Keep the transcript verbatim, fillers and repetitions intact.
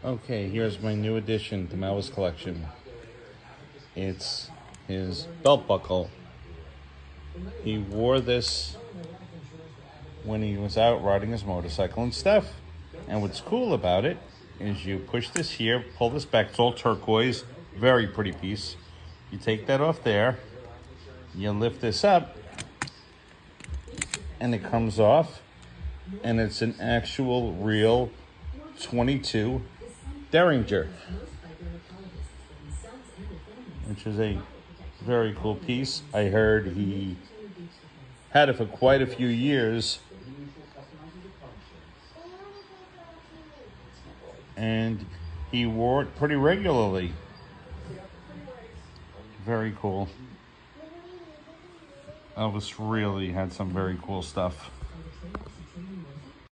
Okay, here's my new addition to Mel's collection. It's his belt buckle. He wore this when he was out riding his motorcycle and stuff. And what's cool about it is you push this here, pull this back. It's all turquoise, very pretty piece. You take that off there, you lift this up, and it comes off. And it's an actual real twenty-two Derringer, which is a very cool piece. I heard he had it for quite a few years, and he wore it pretty regularly. Very cool. Elvis really had some very cool stuff.